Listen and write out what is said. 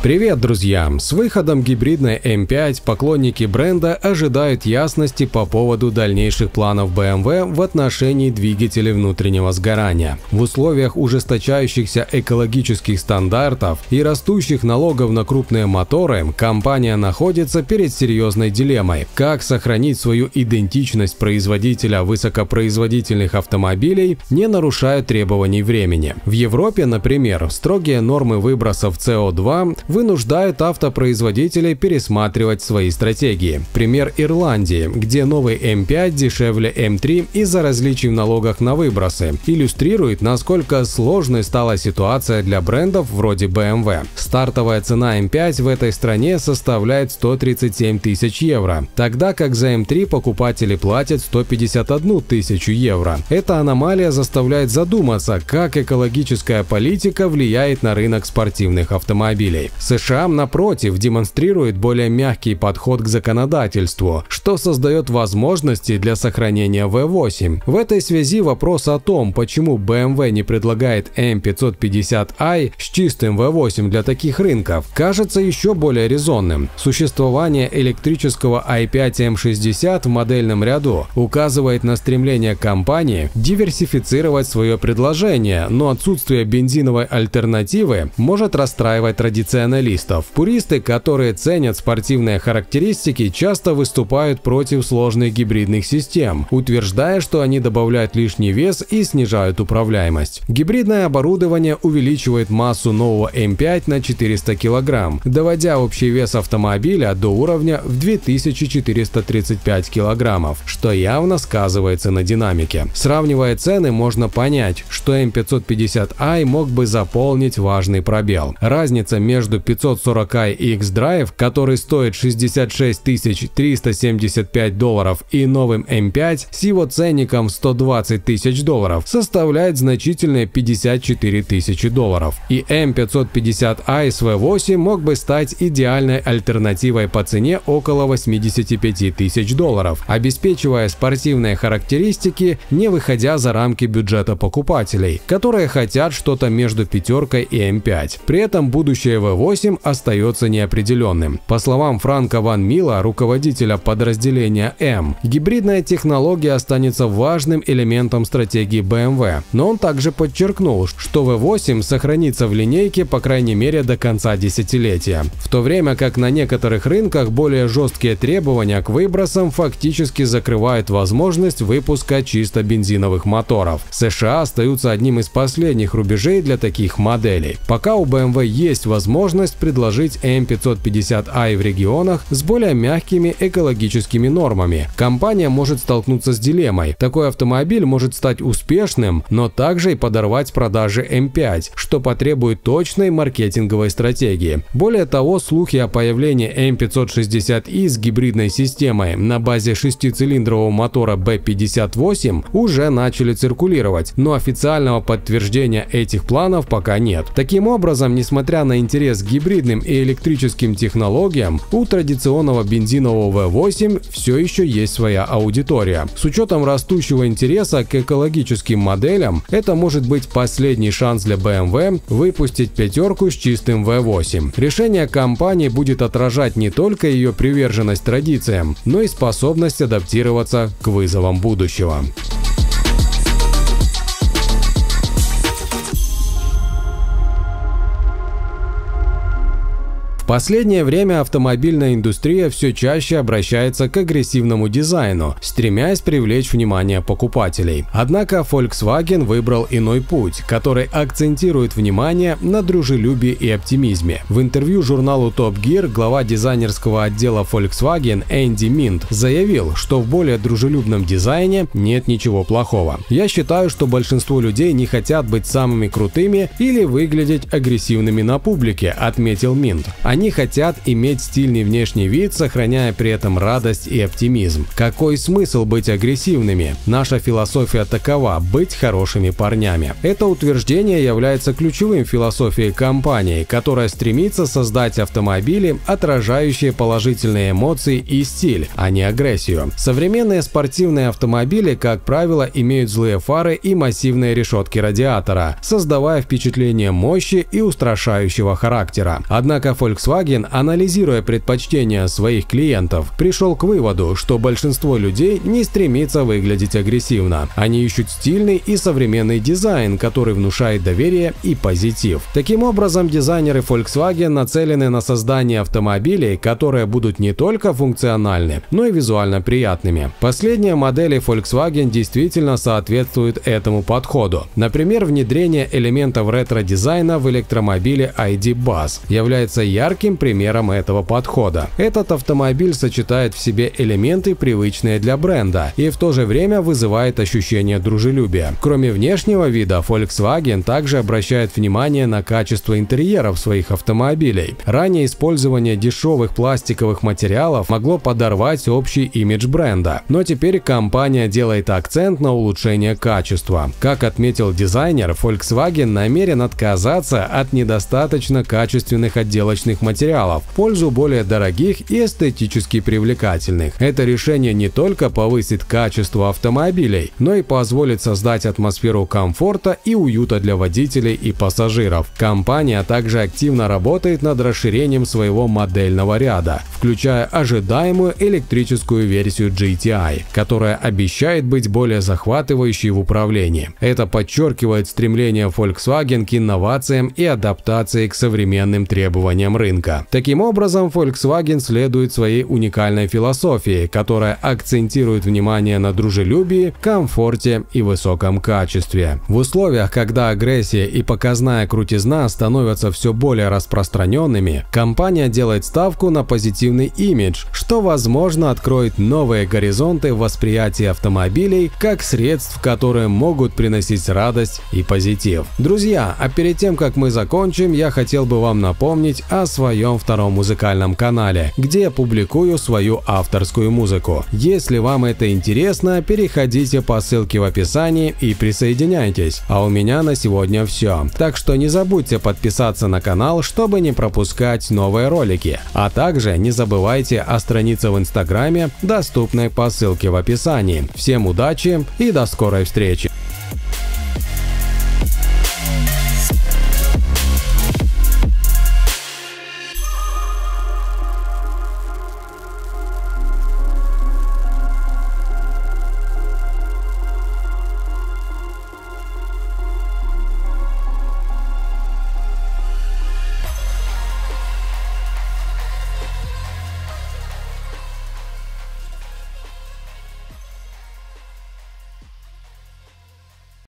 Привет, друзья! С выходом гибридной М5 поклонники бренда ожидают ясности по поводу дальнейших планов BMW в отношении двигателей внутреннего сгорания. В условиях ужесточающихся экологических стандартов и растущих налогов на крупные моторы компания находится перед серьезной дилеммой: как сохранить свою идентичность производителя высокопроизводительных автомобилей, не нарушая требований времени. В Европе, например, строгие нормы выбросов СО2 вынуждают автопроизводителей пересматривать свои стратегии. Пример Ирландии, где новый М5 дешевле М3 из-за различий в налогах на выбросы, иллюстрирует, насколько сложной стала ситуация для брендов вроде BMW. Стартовая цена М5 в этой стране составляет 137 тысяч евро, тогда как за М3 покупатели платят 151 тысячу евро. Эта аномалия заставляет задуматься, как экологическая политика влияет на рынок спортивных автомобилей. США, напротив, демонстрирует более мягкий подход к законодательству, что создает возможности для сохранения V8. В этой связи вопрос о том, почему BMW не предлагает M550i с чистым V8 для таких рынков, кажется еще более резонным. Существование электрического i5 M60 в модельном ряду указывает на стремление компании диверсифицировать свое предложение, но отсутствие бензиновой альтернативы может расстраивать традиционалистов. Пуристы, которые ценят спортивные характеристики, часто выступают против сложных гибридных систем, утверждая, что они добавляют лишний вес и снижают управляемость. Гибридное оборудование увеличивает массу нового М5 на 400 кг, доводя общий вес автомобиля до уровня в 2435 кг, что явно сказывается на динамике. Сравнивая цены, можно понять, что M550i мог бы заполнить важный пробел. Разница между 540i xDrive, который стоит $66 375, и новым М5 с его ценником $120 тысяч составляет значительные $54 тысячи. И M550i с V8 мог бы стать идеальной альтернативой по цене около $85 тысяч, обеспечивая спортивные характеристики, не выходя за рамки бюджета покупателей, которые хотят что-то между пятеркой и М5. При этом будущее V8 остается неопределенным. По словам Франка Ван Мила, руководителя подразделения М, гибридная технология останется важным элементом стратегии BMW, но он также подчеркнул, что V8 сохранится в линейке по крайней мере до конца десятилетия, в то время как на некоторых рынках более жесткие требования к выбросам фактически закрывают возможность выпуска чисто бензиновых моторов. США остаются одним из последних рубежей для таких моделей. Пока у BMW есть возможность предложить M550i в регионах с более мягкими экологическими нормами, компания может столкнуться с дилеммой. Такой автомобиль может стать успешным, но также и подорвать продажи М5, что потребует точной маркетинговой стратегии. Более того, слухи о появлении M560i с гибридной системой на базе шестицилиндрового мотора B58 уже начали циркулировать, но официального подтверждения этих планов пока нет. Таким образом, несмотря на интерес к гибридным и электрическим технологиям, у традиционного бензинового V8 все еще есть своя аудитория. С учетом растущего интереса к экологическим моделям, это может быть последний шанс для BMW выпустить пятерку с чистым V8. Решение компании будет отражать не только ее приверженность традициям, но и способность адаптироваться к вызовам будущего. В последнее время автомобильная индустрия все чаще обращается к агрессивному дизайну, стремясь привлечь внимание покупателей. Однако Volkswagen выбрал иной путь, который акцентирует внимание на дружелюбии и оптимизме. В интервью журналу Top Gear глава дизайнерского отдела Volkswagen Энди Минт заявил, что в более дружелюбном дизайне нет ничего плохого. «Я считаю, что большинство людей не хотят быть самыми крутыми или выглядеть агрессивными на публике», — отметил Минт. Они хотят иметь стильный внешний вид, сохраняя при этом радость и оптимизм. Какой смысл быть агрессивными? Наша философия такова – быть хорошими парнями. Это утверждение является ключевым в философии компании, которая стремится создать автомобили, отражающие положительные эмоции и стиль, а не агрессию. Современные спортивные автомобили, как правило, имеют злые фары и массивные решетки радиатора, создавая впечатление мощи и устрашающего характера. Однако Volkswagen, анализируя предпочтения своих клиентов, пришел к выводу, что большинство людей не стремится выглядеть агрессивно. Они ищут стильный и современный дизайн, который внушает доверие и позитив. Таким образом, дизайнеры Volkswagen нацелены на создание автомобилей, которые будут не только функциональны, но и визуально приятными. Последние модели Volkswagen действительно соответствуют этому подходу. Например, внедрение элементов ретро-дизайна в электромобиле ID. Buzz является ярким примером этого подхода. Этот автомобиль сочетает в себе элементы, привычные для бренда, и в то же время вызывает ощущение дружелюбия. Кроме внешнего вида, Volkswagen также обращает внимание на качество интерьеров своих автомобилей. Ранее использование дешевых пластиковых материалов могло подорвать общий имидж бренда, но теперь компания делает акцент на улучшение качества. Как отметил дизайнер, Volkswagen намерен отказаться от недостаточно качественных отделочных материалов в пользу более дорогих и эстетически привлекательных. Это решение не только повысит качество автомобилей, но и позволит создать атмосферу комфорта и уюта для водителей и пассажиров. Компания также активно работает над расширением своего модельного ряда, включая ожидаемую электрическую версию GTI, которая обещает быть более захватывающей в управлении. Это подчеркивает стремление Volkswagen к инновациям и адаптации к современным требованиям рынка. Таким образом, Volkswagen следует своей уникальной философии, которая акцентирует внимание на дружелюбии, комфорте и высоком качестве. В условиях, когда агрессия и показная крутизна становятся все более распространенными, компания делает ставку на позитивный имидж, что, возможно, откроет новые горизонты в восприятии автомобилей как средств, которые могут приносить радость и позитив. Друзья, а перед тем, как мы закончим, я хотел бы вам напомнить о своем втором музыкальном канале, где я публикую свою авторскую музыку. Если вам это интересно, переходите по ссылке в описании и присоединяйтесь. А у меня на сегодня все. Так что не забудьте подписаться на канал, чтобы не пропускать новые ролики. А также не забывайте о странице в Инстаграме, доступной по ссылке в описании. Всем удачи и до скорой встречи!